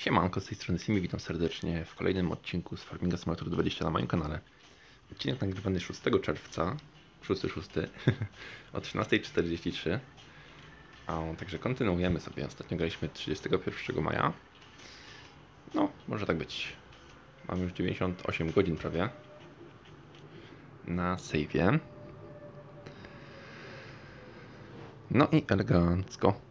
Siemanko, z tej strony Simi, witam serdecznie w kolejnym odcinku z Farminga Simulator 20 na moim kanale. Odcinek nagrywany 6 czerwca, 6 o 13:43. Także kontynuujemy sobie. Ostatnio graliśmy 31 maja. No, może tak być. Mam już 98 godzin prawie na save'ie. No i elegancko.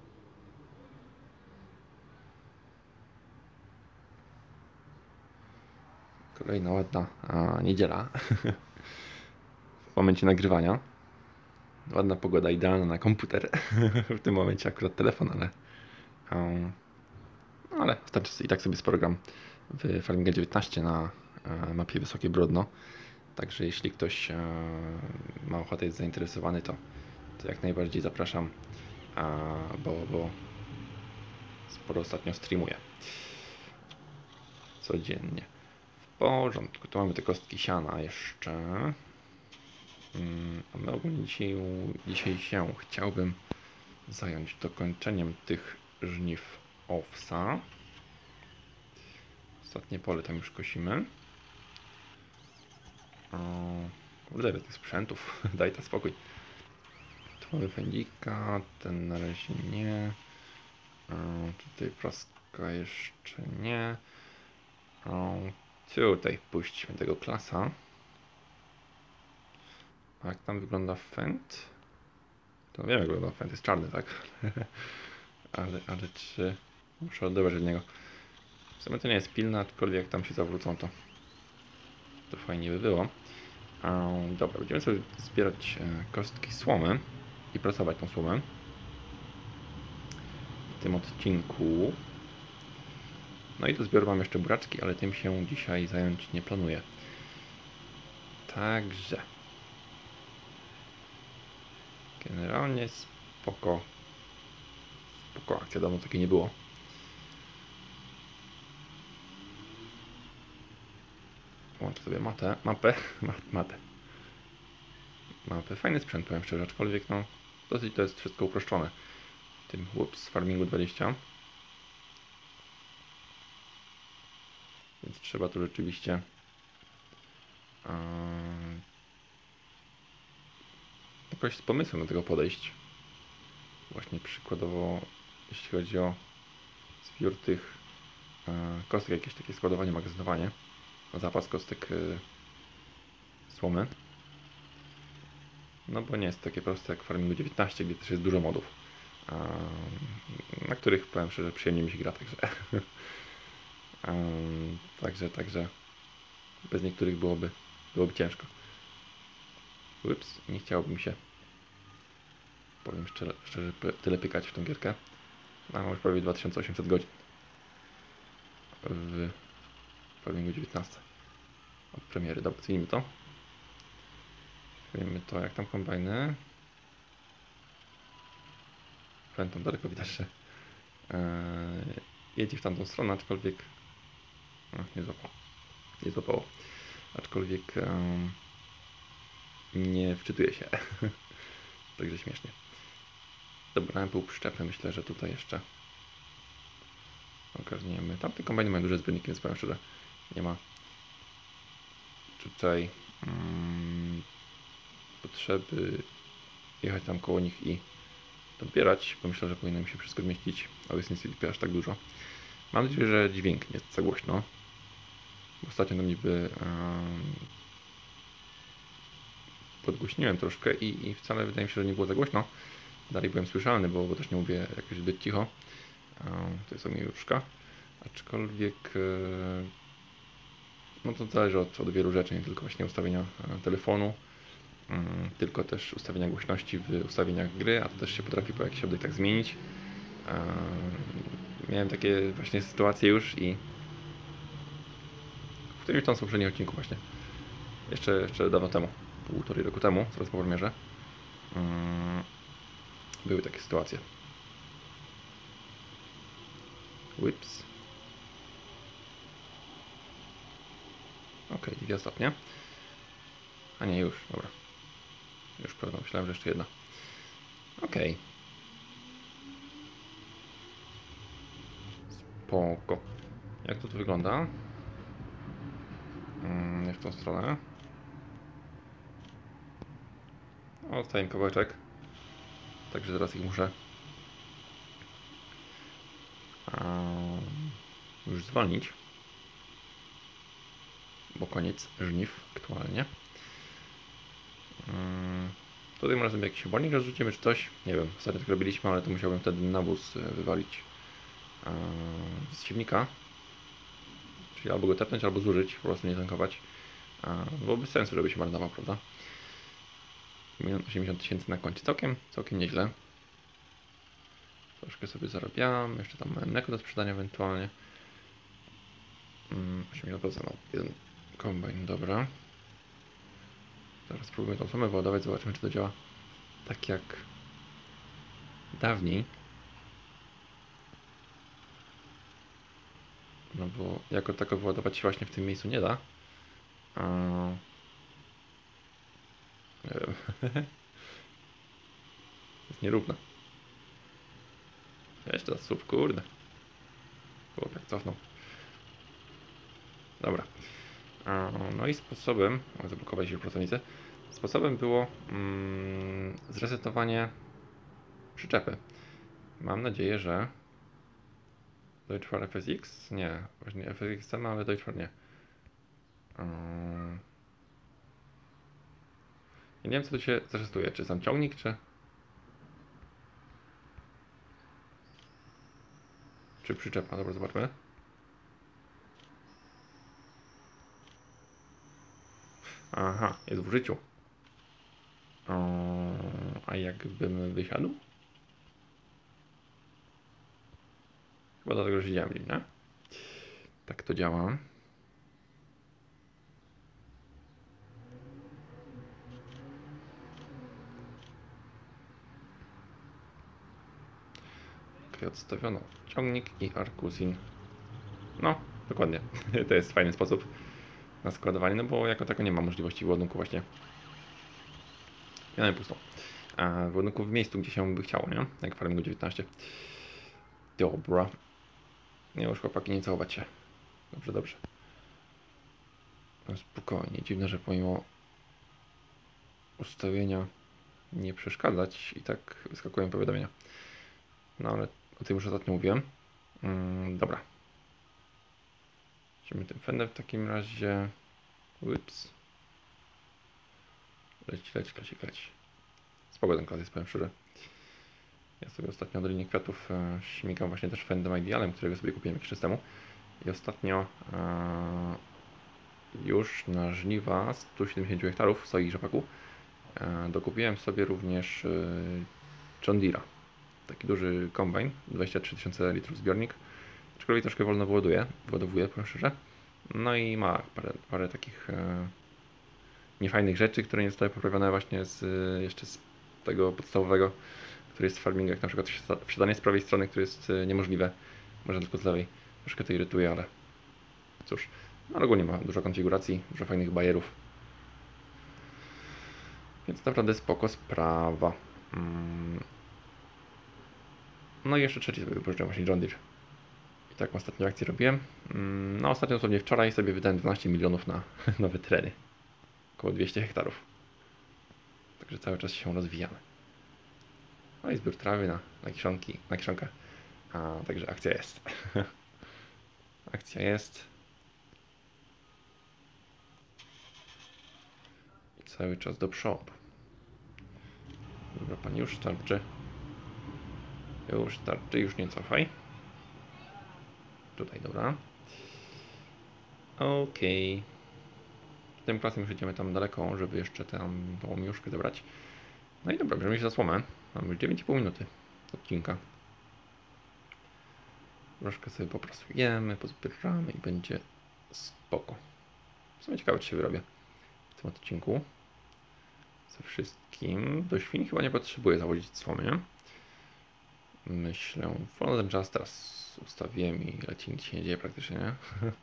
Kolejna ładna niedziela w momencie nagrywania. Ładna pogoda, idealna na komputer. W tym momencie akurat telefon, ale wystarczy i tak sobie sporo gram w Farminga 19 na mapie Wysokie Brodno. Także jeśli ktoś ma ochotę, jest zainteresowany, to jak najbardziej zapraszam, bo sporo ostatnio streamuję codziennie. W porządku, tu mamy te kostki siana jeszcze. A my ogólnie dzisiaj się chciałbym zająć dokończeniem tych żniw owsa. Ostatnie pole tam już kosimy. Kurde, tych sprzętów, daj to spokój. Tu mamy fędzika, ten na razie nie. Tutaj praska jeszcze nie. Tutaj puśćmy tego klasa. A jak tam wygląda fent? To wiem, jak wygląda fent, jest czarny, tak? ale czy muszę odebrać od niego? W sumie to nie jest pilne, aczkolwiek jak tam się zawrócą, to fajnie by było. Dobra, będziemy sobie zbierać kostki słomy i pracować tą słomę w tym odcinku. No i do zbioru mam jeszcze buraczki, ale tym się dzisiaj zająć nie planuję. Także generalnie spoko akcja, dawno takiej nie było. Włączę sobie mapę. Fajny sprzęt, powiem szczerze, aczkolwiek no dosyć to jest wszystko uproszczone w tym Farmingu 20. Więc trzeba tu rzeczywiście jakoś z pomysłem do tego podejść. Właśnie przykładowo, jeśli chodzi o zbiór tych kostek, jakieś takie składowanie, magazynowanie, zapas kostek słomy. No bo nie jest takie proste jak w Farmingu 19, gdzie też jest dużo modów, na których, powiem szczerze, przyjemnie mi się gra, także bez niektórych byłoby ciężko. Ups, nie chciałoby mi się, powiem szczerze, tyle pykać w tą gierkę. Mam już prawie 2800 godzin w Farmingu 19 od premiery. Dobra, zmienimy to. Wiemy to, jak tam kombajny. Tam daleko widać, że jedzie w tamtą stronę, aczkolwiek nie złapało. Aczkolwiek nie wczytuje się. Także śmiesznie. Dobra, pół przyczepy, myślę, że tutaj jeszcze ogarniemy. Tamte kombajny mają duże zbiorniki, więc powiem szczerze, nie ma tutaj potrzeby jechać tam koło nich i odbierać, bo myślę, że powinno mi się wszystko zmieścić, ale jest niestety aż tak dużo. Mam nadzieję, że dźwięk nie jest za głośno. Ostatnio tam niby podgłośniłem troszkę i wcale wydaje mi się, że nie było za głośno. Dalej byłem słyszalny, bo też nie mówię jakoś zbyt cicho. To jest omijuszka. Aczkolwiek no to zależy od wielu rzeczy, nie tylko właśnie ustawienia telefonu, tylko też ustawienia głośności w ustawieniach gry, a to też się potrafi po jakichś update'ach zmienić. Miałem takie właśnie sytuacje już i w którymś tam poprzednim odcinku właśnie, jeszcze dawno temu, 1,5 roku temu, zaraz po premierze, były takie sytuacje. Whips. Ok, dwie ostatnie. A nie, już, dobra. Już prawda, myślałem, że jeszcze jedna. Ok. Spoko. Jak to tu wygląda? Nie w tą stronę. O, zostaje mi kawałeczek. Także teraz ich muszę już zwolnić. Bo koniec żniw aktualnie. Tutaj może sobie jakiś obornik rozrzucimy czy coś. Nie wiem, ostatnio tak robiliśmy, ale to musiałbym wtedy nawóz wywalić z siewnika. Czyli albo go tepnąć, albo zużyć, po prostu nie tankować. Bo bez sensu, żeby się marnował, prawda? 80 000 na koncie. Całkiem nieźle. Troszkę sobie zarabiam. Jeszcze tam mam mleko do sprzedania ewentualnie. 80%, no, jeden kombajn, dobra. Teraz spróbujmy tą sumę wyładować, zobaczymy czy to działa tak jak dawniej. No bo jako tako wyładować się właśnie w tym miejscu nie da. Nie wiem. Jest nierówne. Jeszcze raz słup, kurde. Chłopak cofnął. Dobra. No i sposobem, zablokowali się pracownicy, sposobem było zresetowanie przyczepy. Mam nadzieję, że Deutschfahrer FSX? Nie, właśnie FSX chcemy, ale Deutschfahrer nie. Ja nie wiem co tu się zresetuje, czy sam ciągnik, czy przyczepa. Dobra, zobaczmy. Aha, jest w użyciu. A jakbym wysiadł? Chyba dlatego, że siedziałem w nim, nie? Tak to działa. Ok, odstawiono ciągnik i Arkusin. No, dokładnie. To jest fajny sposób na składowanie, no bo jako tako nie ma możliwości ładunku właśnie. Ja mam pustą. Ładunku w miejscu, gdzie się by chciało, nie? Jak w Farmingu 19. Dobra. Nie już chłopaki, nie całować się. Dobrze, dobrze. No, spokojnie. Dziwne, że pomimo ustawienia nie przeszkadzać i tak wyskakują powiadomienia. No ale o tym już ostatnio mówiłem. Dobra. Lecimy tym fendem w takim razie. Ups. Leć. Spoko ten klas jest, powiem szczerze. Ja sobie ostatnio do linii kwiatów śmigam właśnie też fendem idealem, którego sobie kupiłem jakiś czas temu. I ostatnio już na żniwa 170 hektarów soi i rzepaku dokupiłem sobie również John Deere'a. Taki duży kombajn, 23 000 litrów zbiornik. Aczkolwiek troszkę wolno wyładowuje, powiem szczerze. No i ma parę takich niefajnych rzeczy, które nie zostały poprawione właśnie jeszcze z tego podstawowego, który jest w farmingach, na przykład wsiadanie z prawej strony, które jest niemożliwe, można tylko z lewej. Troszkę to irytuje, ale cóż, no ogólnie ma dużo konfiguracji, dużo fajnych bajerów. Więc naprawdę spoko sprawa. No i jeszcze trzeci sobie wypożyczyłem właśnie John Deere. I taką ostatnią akcję robiłem. No ostatnio dosłownie wczoraj sobie wydałem 12 milionów na nowe tereny. Około 200 hektarów. Także cały czas się rozwijamy. No i zbiór trawy na kiszonkę. Także akcja jest. Akcja jest. I cały czas do przodu. Dobra, pani już starczy. Już nie cofaj. Tutaj, dobra. Okej. Tym klasem już idziemy tam daleko, żeby jeszcze tą miuszkę zebrać. No i dobra, bierzemy się za słomę. Mamy już 9,5 minuty odcinka. Troszkę sobie popracujemy, pozbieramy i będzie spoko. W sumie ciekawe, czy się wyrobię w tym odcinku. Ze wszystkim. Do świń chyba nie potrzebuję zawodzić słomy. Myślę, wolno ten czas teraz ustawiłem i leci, nic się nie dzieje praktycznie, nie?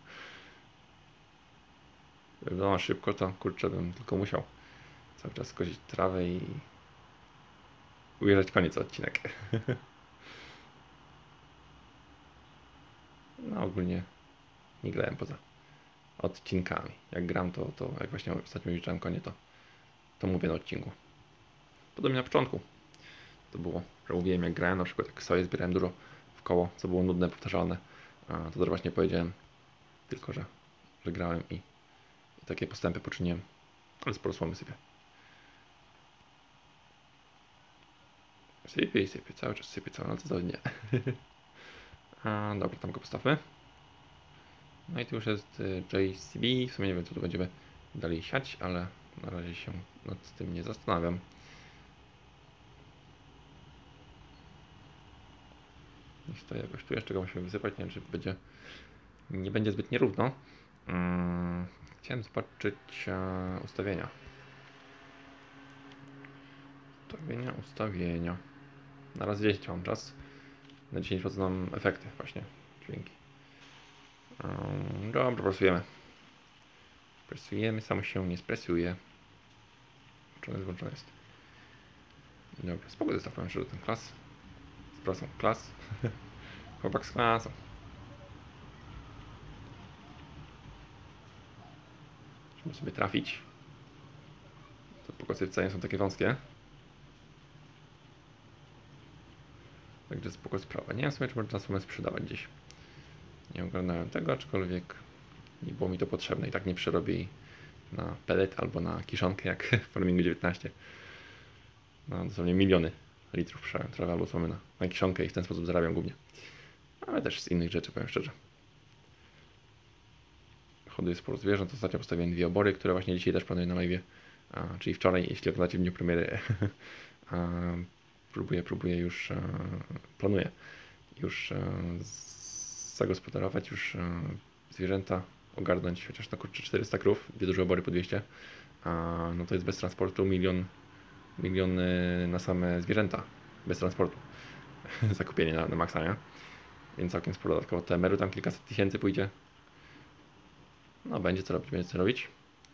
Wiadomo, szybko to, kurczę, bym tylko musiał cały czas skosić trawę i ujeżdżać koniec odcinek. No ogólnie Nie grałem poza odcinkami. Jak gram, to jak właśnie ostatnio liczyłem konie, to mówię na odcinku. Podobnie na początku. To było, że mówiłem jak grałem, na przykład jak sobie zbierałem dużo w koło, co było nudne, powtarzalne. To też właśnie powiedziałem, tylko że grałem i takie postępy poczyniłem. Ale sporo słomy sypię. Sypię i sypię, cały czas sypię, całą noc do dnia. Dobra, tam go postawmy. No i tu już jest JCB, w sumie nie wiem co tu będziemy dalej siać, ale na razie się nad tym nie zastanawiam. Niech to jakoś tu jeszcze go musimy wysypać, nie wiem czy nie będzie zbyt nierówno. Chciałem zobaczyć ustawienia. Ustawienia. Na raz 10 mam czas. Na 10% mam efekty właśnie, dźwięki. Dobra, presujemy. Presujemy, samo się nie spresuje. Włączone jest. Dobra, spoko zestaw, powiem szczerze, ten klas. Z prasą klas. Chłopak z klasą. Musimy sobie trafić. Te pokosy wcale nie są takie wąskie. Także spoko sprawa. Nie wiem sobie, czy można sumę sprzedawać gdzieś. Nie ogarnąłem tego, aczkolwiek nie było mi to potrzebne i tak nie przerobię na pellet albo na kiszonkę jak w Farmingu 19. No, dosłownie miliony litrów trawy albo słomy na kiszonkę i w ten sposób zarabiam głównie. Ale też z innych rzeczy, powiem szczerze. Hoduję sporo zwierząt. Ostatnio postawiłem 2 obory, które właśnie dzisiaj też planuję na live. Czyli wczoraj, jeśli oglądacie w dniu premiery. Próbuję już, planuję już zagospodarować, już zwierzęta ogarnąć, chociaż na kurczę 400 krów, 2 duże obory po 200. No to jest bez transportu milion na same zwierzęta, bez transportu. Zakupienie na maksa, nie? Więc całkiem sporo dodatkowo TMR-u, tam kilkaset tysięcy pójdzie. No będzie co robić, będzie co robić.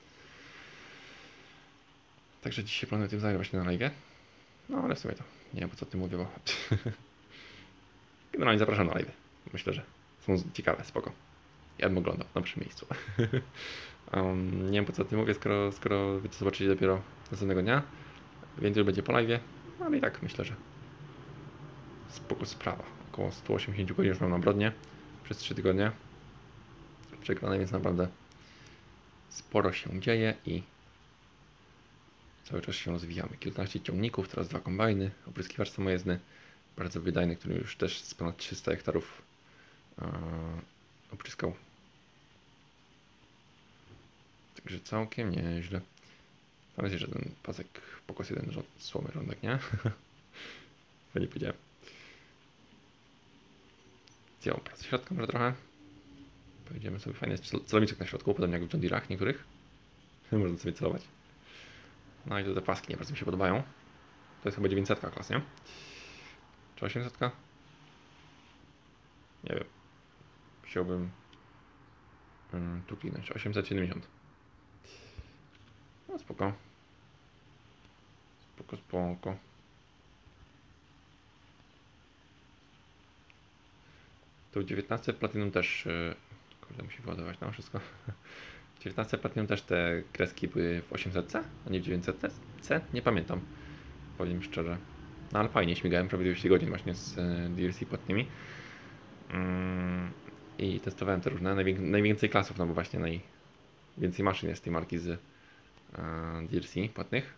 Także dzisiaj planuję tym zająć właśnie na live. No ale w sumie to nie wiem po co o tym mówię, bo generalnie zapraszam na live. Myślę, że są ciekawe, spoko. Ja bym oglądał na pierwszym miejscu. Nie wiem po co o tym mówię, skoro wy to zobaczycie dopiero następnego dnia. Więc już będzie po live. No ale i tak myślę, że spoko sprawa. Około 180 godzin już mam na brodnie przez 3 tygodnie. Przegrane, więc naprawdę sporo się dzieje i cały czas się rozwijamy. Kilkanaście ciągników, teraz 2 kombajny, opryskiwacz samojezdny, bardzo wydajny, który już też z ponad 300 hektarów opryskał. Także całkiem nieźle. Tam jest jeszcze ten pasek, pokos jeden słomy rządek, nie? To nie powiedziałem. Zdjąłem pracę środka może trochę. Pojedziemy sobie, fajnie jest celowniczek na środku, podobnie jak w John Deere'ach niektórych. Można sobie celować. No i to te paski nie bardzo mi się podobają. To jest chyba 900 klas, nie? Czy 800? Nie wiem. Chciałbym tu kliknąć. 870. No spoko. Spoko. To w 19 Platinum też... Kurde, musi wyładować nam wszystko. W 19 Platinum też te kreski były w 800C, a nie w 900C? Nie pamiętam. Powiem szczerze. No ale fajnie, śmigałem prawie 200 godzin właśnie z DLC płatnymi. I testowałem te różne, najwięcej klasów, no bo właśnie najwięcej maszyn jest tej marki z DLC płatnych.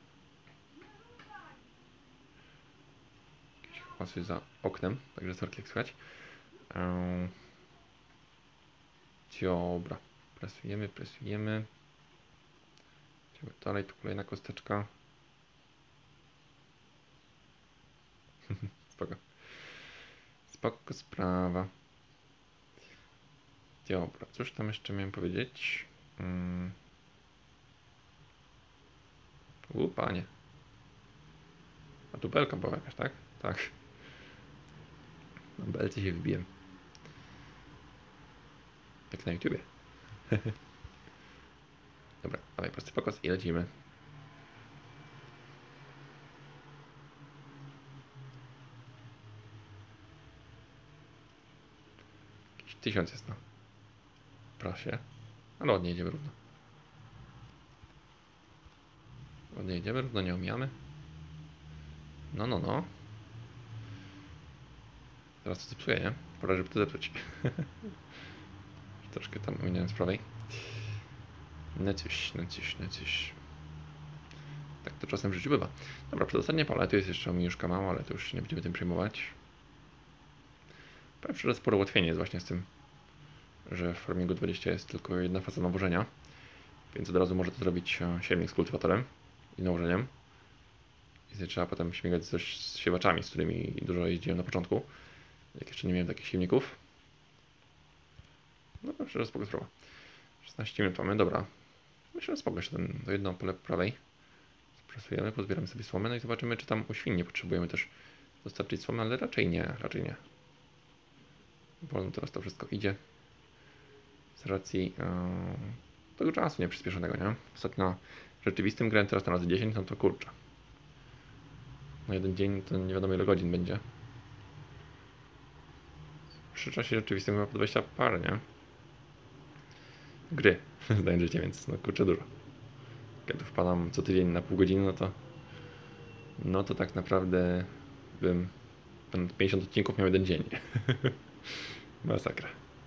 Jakieś hałasy za oknem, także sorki jak słychać. Dobra, presujemy. Idziemy dalej, tu kolejna kosteczka. Spoko sprawa. Dobra, cóż tam jeszcze miałem powiedzieć? Panie. A tu belka była jakaś, tak? Tak. Na belce się wbiłem. Jak na YouTubie. Dobra, dawaj prosty pokos i lecimy. Jakieś 1000 jest, no. prasie. Ale ładnie jedziemy równo. Ładnie jedziemy równo, nie omijamy. No. Teraz to zepsuję, nie? Pora, żeby to zepsuć. Troszkę tam ominąłem z prawej. No coś. Tak to czasem w życiu bywa. Dobra, przedostatnie pole, tu jest jeszcze omijuszka mała, ale to już nie będziemy tym przejmować. Powiem szczerze, spore ułatwienie jest właśnie z tym, że w Farmingu 20 jest tylko jedna faza nawożenia, więc od razu może to zrobić siewnik z kultywatorem i nawożeniem. I nie trzeba potem śmigać z siewaczami, z którymi dużo jeździłem na początku, jak jeszcze nie miałem takich silników. No szczerze, spoko sprawa. 16 minut mamy, dobra. Myślę, że spoko się to jedno pole prawej. Presujemy, pozbieramy sobie słomę, no i zobaczymy, czy tam u świń nie potrzebujemy też dostarczyć słomy, ale raczej nie. Wolno teraz to wszystko idzie. Z racji tego czasu nieprzyspieszonego, nie? Ostatnio rzeczywistym grałem teraz na razy 10, no to kurczę. Na jeden dzień to nie wiadomo ile godzin będzie. Przy czasie rzeczywistym chyba po 20 parę, nie? Gry, zdaję życie, więc no kurczę dużo. Jak tu wpadam co tydzień na pół godziny, no to tak naprawdę bym 50 odcinków miał jeden dzień. Masakra.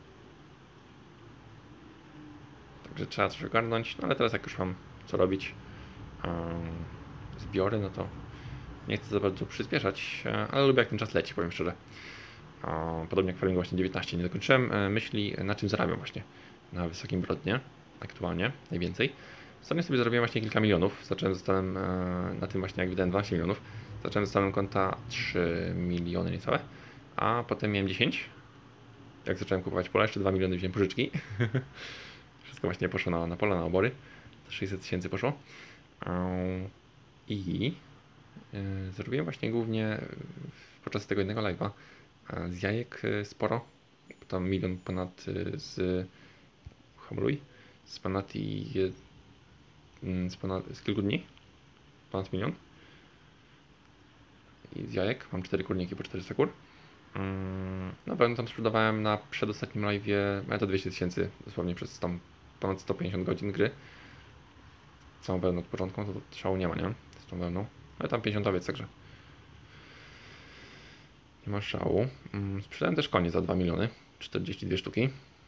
Także trzeba coś ogarnąć, no ale teraz jak już mam co robić, zbiory, no to nie chcę za bardzo przyspieszać, ale lubię jak ten czas leci, powiem szczerze. Podobnie jak w Farmingu właśnie 19 nie dokończyłem myśli, na czym zarabiam właśnie na wysokim brodnie aktualnie najwięcej. Ostatnio sobie zarobiłem właśnie kilka milionów, zostałem na tym właśnie jak wydałem 12 milionów, zacząłem z konta 3 miliony niecałe, a potem miałem 10. Jak zacząłem kupować pola, jeszcze 2 miliony wziąłem pożyczki. Wszystko właśnie poszło na pola, na obory. 600 tysięcy poszło. I zrobiłem właśnie głównie podczas tego jednego live'a z jajek sporo. Tam milion ponad z kilku dni. Ponad milion. I z jajek. Mam 4 kurniki po 400 kur. Na pewno tam sprzedawałem na przedostatnim live'ie, ale to 200 tysięcy dosłownie przez tam ponad 150 godzin gry. Całą wełnę od początku, to szału nie ma, nie? Z tą wełną. Ale tam 50-owiec, także nie ma szału. Sprzedałem też konie za 2 miliony, 42 sztuki.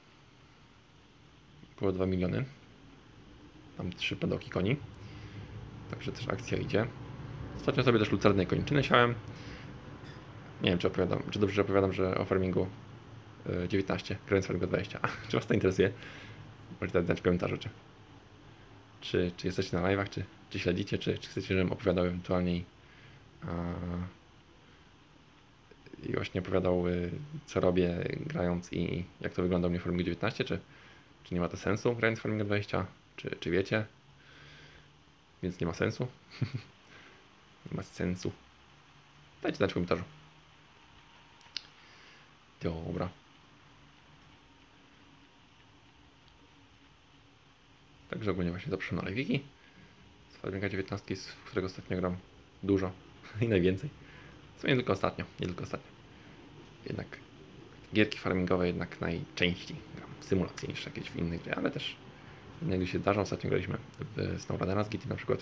Było 2 miliony. Tam 3 padoki koni. Także też akcja idzie. Ostatnio sobie też lucernę koniczyny siałem. Nie wiem, czy dobrze opowiadam, że o Farmingu 19, grając Farmingu 20. Czy Was to interesuje? Możecie dać w komentarzu, czy jesteście na live'ach, czy śledzicie, czy chcecie, żebym opowiadał ewentualnie i właśnie opowiadał, co robię grając i jak to wygląda u mnie w Farmingu 19, czy nie ma to sensu grając w Farmingu 20, czy wiecie, więc nie ma sensu. Nie ma sensu. Dajcie znać w komentarzu. Dobra. Także ogólnie właśnie zapraszam na live'iki z Farminga 19, w którego ostatnio gram dużo i najwięcej. W sumie nie tylko ostatnio. Jednak gierki farmingowe jednak najczęściej gram symulacje niż jakieś w innych gry, ale też inne gry się zdarzą. Ostatnio graliśmy w SnowRunnera z GT na przykład.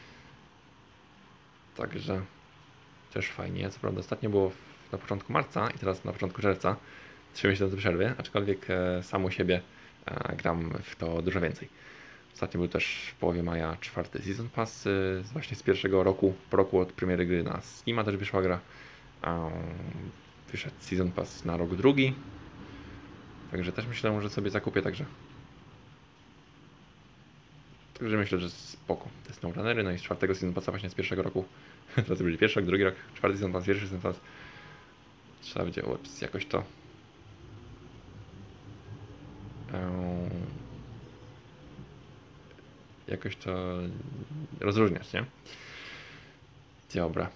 Także też fajnie. Co prawda ostatnio było na początku marca i teraz na początku czerwca 3 miesiące przerwy, aczkolwiek sam u siebie gram w to dużo więcej. Ostatnio był też w połowie maja 4. Season Pass, właśnie z pierwszego roku, po roku od premiery gry na Steama też wyszła gra. Wyszedł Season Pass na rok drugi. Także też myślę, że sobie zakupię także myślę, że spoko. Te SnowRunnery, no i z 4. Season Passa właśnie z pierwszego roku. Teraz będzie pierwszy rok, drugi rok, 4. Season Pass, pierwszy Season Pass. Trzeba będzie jakoś to rozróżniać, nie? Dobra.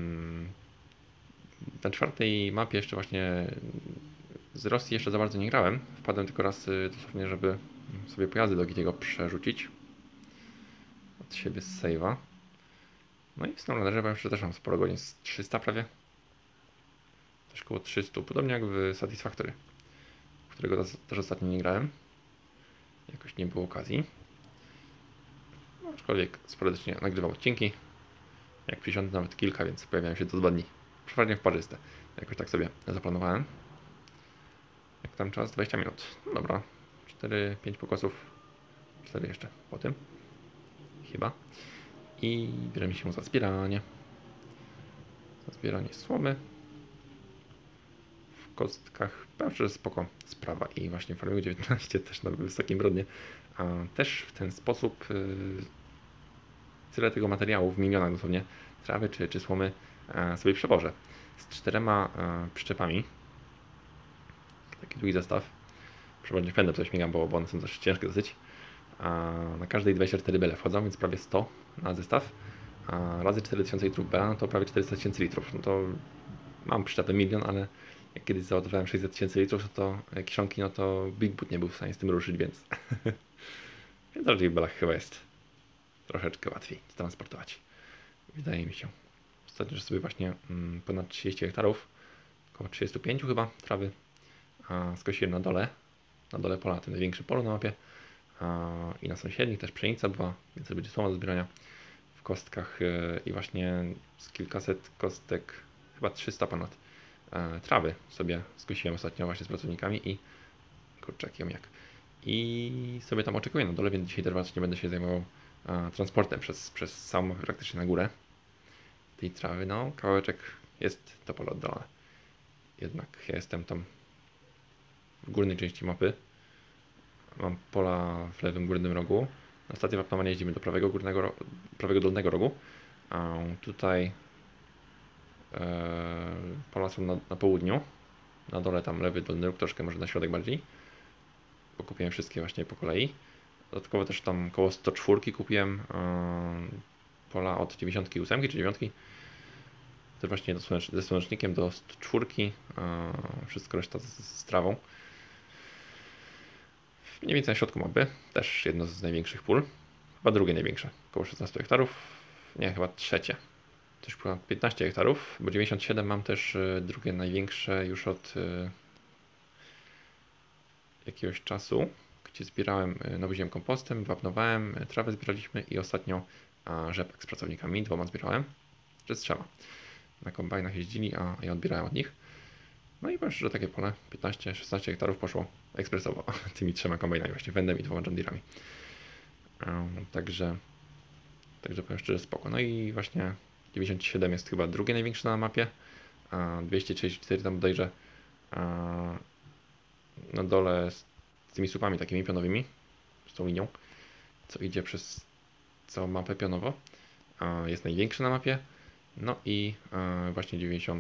Na 4. mapie jeszcze właśnie z Rosji jeszcze za bardzo nie grałem. Wpadłem tylko raz dosłownie, żeby sobie pojazdy do Gitiego przerzucić od siebie z save'a. No i w SnowRunnerze powiem, że też mam sporo godzin, z 300 prawie. Też około 300, podobnie jak w Satisfactory, w którego też ostatnio nie grałem. jakoś nie było okazji. Aczkolwiek sporadycznie nagrywam odcinki. Jak przysiądę nawet kilka, więc pojawiają się to 2 dni. Przeważnie w parzyste. Jakoś tak sobie zaplanowałem. Jak tam czas? 20 minut. No dobra. 4-5 pokosów. 4 jeszcze po tym. Chyba. I bierzemy się za zbieranie. Za zbieranie słomy. W kostkach. Powiem szczerze, spoko sprawa. I właśnie w Farmingu 19 też na wysokim brodnie. A też w ten sposób tyle tego materiału w milionach dosłownie trawy czy słomy sobie przewożę. Z 4 przyczepami. Taki długi zestaw. Przeważnie fendem coś śmigam, bo one są też ciężkie dosyć. Na każdej 24 bele wchodzą, więc prawie 100 na zestaw. Razy 4000 litrów bela, no to prawie 400 000 litrów. No to mam przyczepę 1 000 000, ale jak kiedyś załadowałem 600 000 litrów, to kiszonki, no to Big Boot nie był w stanie z tym ruszyć, więc więc raczej w belach chyba jest troszeczkę łatwiej transportować. Wydaje mi się. Ostatnio sobie właśnie ponad 30 hektarów, około 35 chyba trawy skosiłem na dole pola, tym największy polu na mapie i na sąsiednich też pszenica była, więc to będzie słoma do zbierania w kostkach i właśnie z kilkaset kostek, chyba 300 ponad trawy sobie skosiłem ostatnio właśnie z pracownikami i kurczaki jak. I sobie tam oczekuję na dole, więc dzisiaj też nie będę się zajmował transportem przez całą mapę praktycznie na górę tej trawy. No, kawałeczek jest to pole oddalone. Jednak ja jestem tam w górnej części mapy. Mam pola w lewym górnym rogu. Na stację wapnowania jeździmy do prawego dolnego rogu. A tutaj pola są na południu. Na dole tam lewy dolny róg, troszkę może na środek bardziej. Bo kupiłem wszystkie właśnie po kolei. Dodatkowo też tam koło 104 kupiłem pola od 98 czy 9. To właśnie ze słonecznikiem do 104. Wszystko reszta z trawą. Mniej więcej na środku mapy. Też jedno z największych pól. Chyba drugie największe. Około 16 hektarów. Nie, chyba trzecie. Też ponad 15 hektarów, bo 97 mam też drugie największe już od jakiegoś czasu, gdzie zbierałem, nawoziłem kompostem, wapnowałem, trawę zbieraliśmy i ostatnio rzepek z pracownikami, 2 zbierałem, czy z 3. Na kombajnach jeździli, a ja odbierałem od nich. No i powiem szczerze, takie pole 15-16 hektarów poszło ekspresowo tymi 3 kombajnami, właśnie wędem i 2 John Deere'ami. Także powiem szczerze, spoko. No i właśnie 97 jest chyba drugie największe na mapie, a 234 tam bodajże na dole z tymi słupami takimi pionowymi, z tą linią, co idzie przez całą mapę pionowo, jest największy na mapie. No i właśnie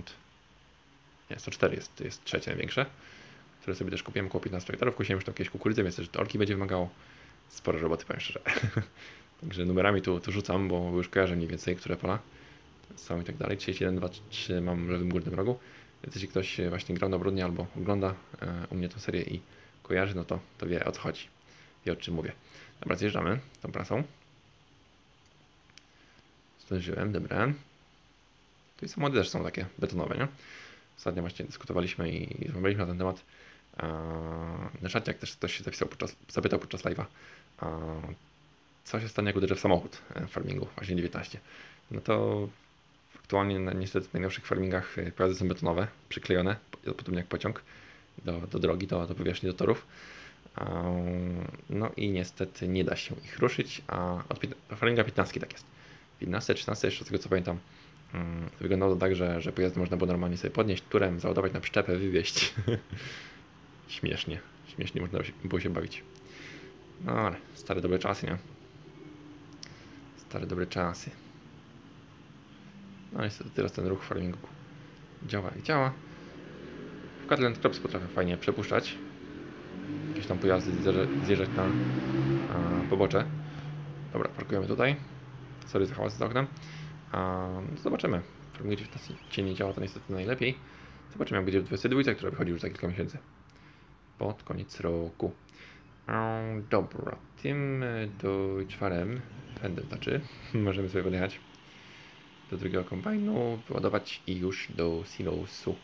104 jest trzecie największe, które sobie też kupiłem około 15 hektarów. Kusiłem już tam jakieś kukurydzę, więc też orki będzie wymagało sporo roboty, powiem szczerze. Także numerami tu rzucam, bo już kojarzę mniej więcej, które pola są i tak dalej. 31, 2, 3 mam w lewym górnym rogu. Więc jeśli ktoś właśnie grał na brodnie albo ogląda u mnie tę serię i kojarzy, no to wie, o co chodzi. Wie, o czym mówię. Dobra, zjeżdżamy tą prasą. Zdążyłem, dobrałem. Tu i samochody też są takie betonowe, nie? Ostatnio właśnie dyskutowaliśmy i rozmawialiśmy na ten temat. Na czacie, jak też ktoś się zapytał podczas live'a, co się stanie, jak uderzę w samochód w farmingu właśnie 19. No to aktualnie niestety w najnowszych farmingach pojazdy są betonowe, przyklejone, podobnie jak pociąg, do drogi, do powierzchni, do torów. No i niestety nie da się ich ruszyć, a od farminga 15 tak jest. 15, 13 jeszcze z tego co pamiętam, wyglądało to tak, że pojazdy można było normalnie sobie podnieść turem, załadować na przyczepę, wywieźć. Śmiesznie można było się bawić. No ale stare dobre czasy, nie? Stare dobre czasy. No niestety teraz ten ruch w farmingu działa jak działa. W Cattle Crops potrafię fajnie przepuszczać jakieś tam pojazdy, zjeżdżać na pobocze. Dobra, parkujemy tutaj. Sorry za hałas za oknem. Zobaczymy. W farmingu 19 nie działa to niestety najlepiej. Zobaczymy, jak będzie w 22, która wychodzi już za kilka miesięcy. Pod koniec roku. Dobra, tym Deutschfarem, pędem znaczy, możemy sobie podjechać do drugiego kombajnu, wyładować i już do silosu.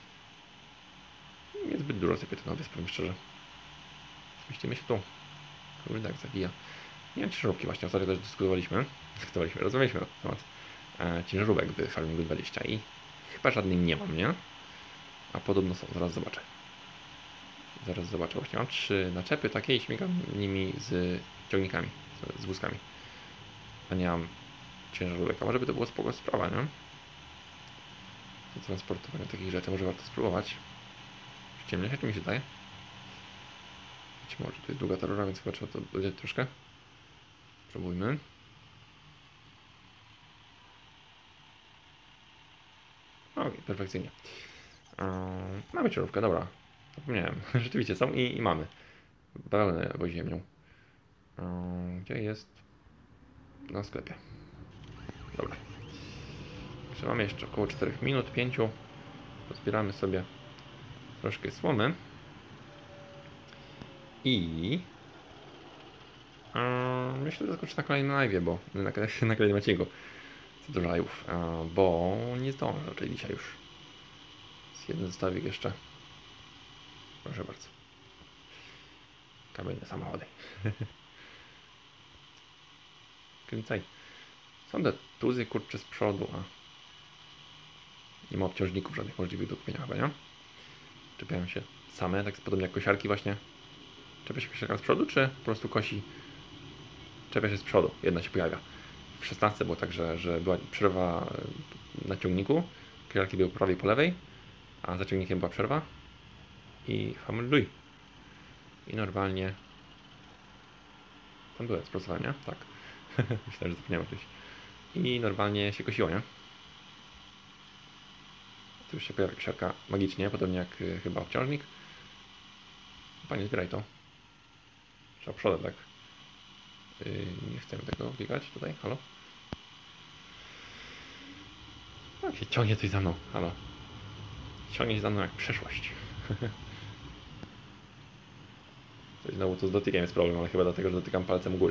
Niezbyt dużo sobie betonowy, powiem szczerze. Zmieścimy się tu. Kurde, tak zawija. Nie wiem, ciężarówki właśnie, ostatnio też rozmawialiśmy na temat ciężarówek w Farmingu 20 i chyba żadnej nie mam, nie? A podobno są, zaraz zobaczę. Właśnie mam 3 naczepy takie i śmigam nimi z ciągnikami, z wózkami. A nie mam ciężarówek, a może by to była spoko sprawa, nie? Do transportowania takich rzeczy może warto spróbować. Ściemnia się, czy mi się daje? Być może, to jest długa ta rura, więc chyba trzeba to dodać troszkę. Spróbujmy. Okej, perfekcyjnie. Mamy ciężarówkę, dobra. Zapomniałem. Rzeczywiście są i mamy. Pełne woziemnią. Gdzie jest? Na sklepie. Dobra. Jeszcze mamy jeszcze około 4 minut, 5. Pozbieramy sobie troszkę słomy. I myślę, że zakończę na kolejnym live'ie, bo na kolejnym odcinku z dużo live'ów, bo nie zdążę raczej dzisiaj już. Jest jeden zestawik jeszcze. Proszę bardzo. Kamienne samochody. Kręcaj. Są te tuzy kurczę z przodu, a nie ma obciążników żadnych możliwych do kupienia chyba, nie? Czepiają się same, tak podobnie jak kosiarki właśnie. Czepia się kosiarka z przodu, czy po prostu kosi? Czepia się z przodu, jedna się pojawia. W 16 było tak, że była przerwa na ciągniku, kosiarki były po prawej i po lewej, a za ciągnikiem była przerwa i hamuluj. I normalnie tam byłem sprostowałem, nie? Tak. Myślałem, że zapomniałem o czymś. I normalnie się kosiło, nie? Tu już się pojawia kosiarka magicznie, podobnie jak chyba obciążnik. Panie, zbieraj to. Trzeba przodem, tak? Nie chcemy tego klikać tutaj, halo? Tak się ciągnie coś za mną, halo. Ciągnie się za mną jak przeszłość. Coś znowu to z dotykiem jest problem, ale chyba dlatego, że dotykam palcem u góry.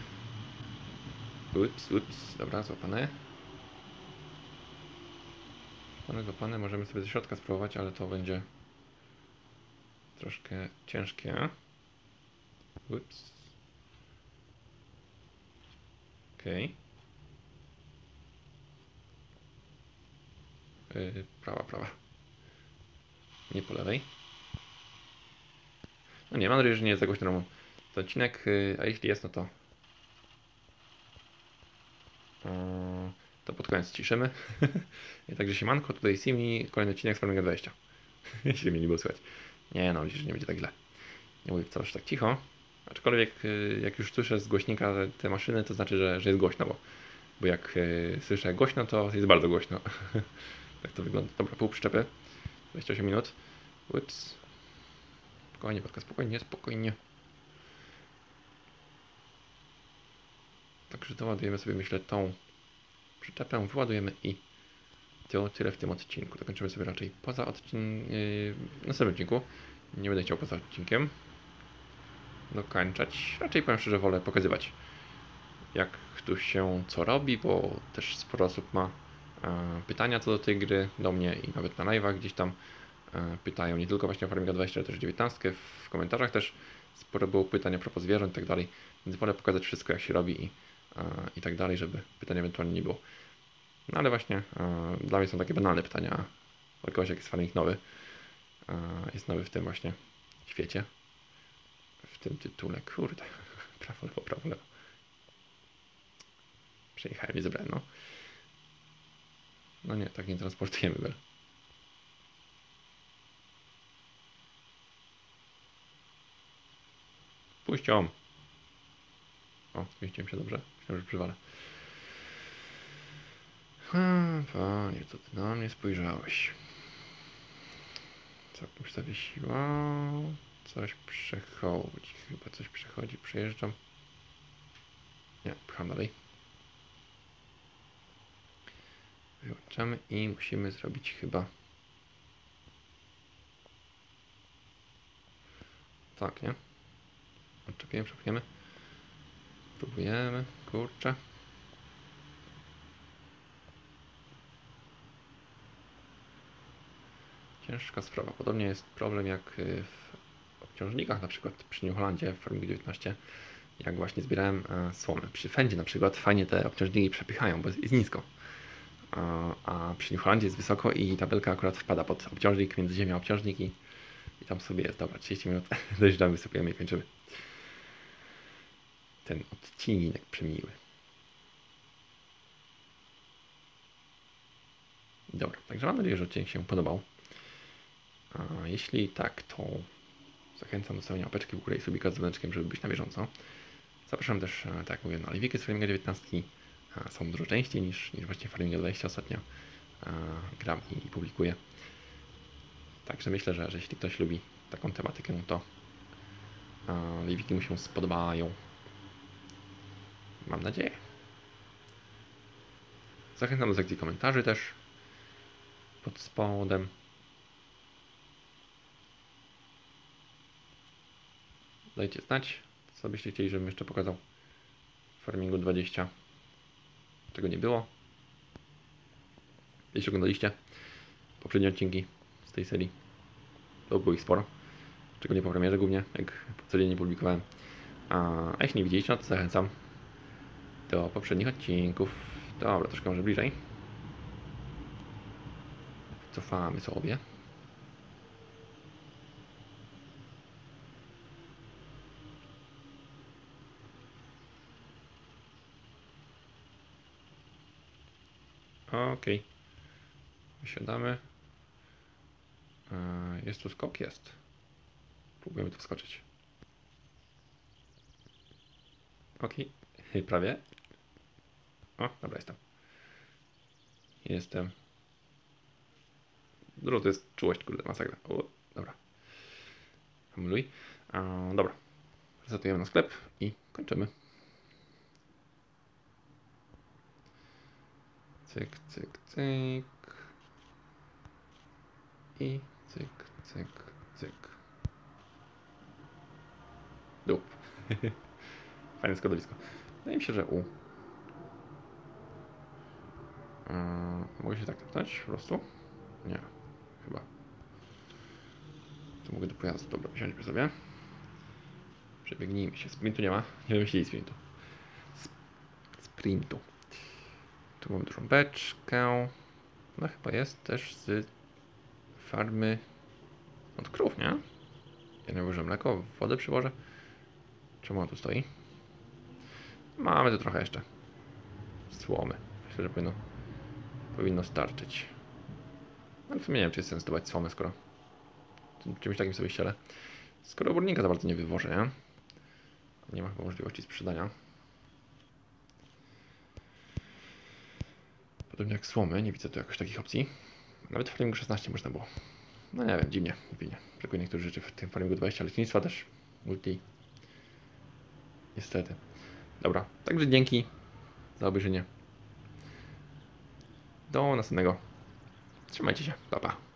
Ups, dobra, złapane. Złapane, możemy sobie ze środka spróbować, ale to będzie troszkę ciężkie. Ups. Okej. Prawa. Nie po lewej. No nie, mam nadzieję, że nie jest za głośno ten odcinek, a jeśli jest, no to pod koniec ciszymy. I także siemanko, tutaj Simi, kolejny odcinek z Farminga 20. Jeśli mnie nie było słychać. Nie no, myślę, że nie będzie tak źle. Nie mówię wcale, że tak cicho. Aczkolwiek jak już słyszę z głośnika te maszyny, to znaczy, że jest głośno, bo jak słyszę głośno, to jest bardzo głośno. Tak to wygląda. Dobra, pół przyczepy. 28 minut. Ups. Spokojnie, Patka, spokojnie. Także doładujemy sobie, myślę, tą przyczepę, wyładujemy i to tyle w tym odcinku. Dokończymy sobie raczej poza odcinkiem, w następnym odcinku. Nie będę chciał poza odcinkiem dokończać. Raczej powiem szczerze, wolę pokazywać, jak tu się co robi, bo też sporo osób ma pytania co do tej gry do mnie i nawet na live'ach gdzieś tam pytają, nie tylko właśnie o Farminga 20, ale też 19. W komentarzach też sporo było pytań a propos zwierząt i tak dalej, więc wolę pokazać wszystko, jak się robi i tak dalej, żeby pytań ewentualnie nie było. No ale właśnie dla mnie są takie banalne pytania, dla kogoś jak jest farming nowy, jest nowy w tym właśnie świecie, w tym tytule, kurde, prawo lewo. Przejechałem i zebrałem, no. No nie, tak nie transportujemy go. Puść ją. O, zmieściłem się dobrze. Myślałem, że przywalę. Panie, to ty na mnie spojrzałeś. Całkiem się zawiesiła. Coś przechodzi. Chyba coś przechodzi. Przejeżdżam. Nie, pcham dalej. Wyłączamy i musimy zrobić chyba... Tak, nie? Przepchniemy. Próbujemy. Kurczę. Ciężka sprawa. Podobnie jest problem jak w obciążnikach, na przykład przy New Hollandzie w Farmingu 19, jak właśnie zbierałem słomę. Przy Fendzie na przykład fajnie te obciążniki przepychają, bo jest nisko. A przy New Hollandzie jest wysoko i ta belka akurat wpada pod obciążnik, między ziemią a obciążnik i tam sobie jest. Dobra, 30 minut dojeżdżamy, wysypujemy i kończymy. Ten odcinek przemiły. Dobra, także mam nadzieję, że odcinek się podobał. A jeśli tak, to zachęcam do stawienia łapeczki w górę i subika z dzwoneczkiem, żeby być na bieżąco. Zapraszam też, tak jak mówię, na live'iki z Farminga 19. Są dużo częściej niż właśnie Farminga 20 ostatnio. Gram i publikuję. Także myślę, że jeśli ktoś lubi taką tematykę, to live'iki mu się spodobają. Mam nadzieję. Zachęcam do sekcji komentarzy też pod spodem. Dajcie znać, co byście chcieli, żebym jeszcze pokazał w Farmingu 20, czego nie było. Jeśli oglądaliście poprzednie odcinki z tej serii, to było ich sporo, czego nie po premierze głównie, jak codziennie publikowałem. A jeśli nie widzieliście, no to zachęcam do poprzednich odcinków. Dobra, troszkę może bliżej. Cofamy sobie. Okej. Wysiadamy. Jest tu skok? Jest. Próbujemy tu wskoczyć. Okej. Prawie. O, dobra, jestem. Jestem. Dużo to jest czułość, kurde, masakra. O, dobra. Hamuluj. Dobra. Resetujemy na sklep i kończymy. Cyk, cyk, cyk. I cyk, cyk, cyk. Dup. Fajne składowisko. Wydaje mi się, że mogę się tak tapnąć po prostu? Nie, chyba. Tu mogę do pojazdu. Dobra, siądźmy sobie. Przebiegnijmy się. Sprintu nie ma. Nie wymyślili sprintu. Sprintu. Tu mamy dużą beczkę. No chyba jest też z farmy od krów, nie? Ja nie wyłożę mleko, wodę przywożę. Czemu on tu stoi? Mamy tu trochę jeszcze słomy. Myślę, że powinno starczyć. Ale w sumie nie wiem, czy jest sens dawać słomy, skoro czymś takim sobie ścielę. Skoro obornika za bardzo nie wywożę, nie? Nie ma chyba możliwości sprzedania. Podobnie jak słomy, nie widzę tu jakoś takich opcji. Nawet w Farmingu 16 można było. No nie wiem, dziwnie. Brakuje niektórych rzeczy w tym Farmingu 20, ale lecznictwa też multi. Niestety. Dobra, także dzięki za obejrzenie. Do następnego. Trzymajcie się. Pa, pa.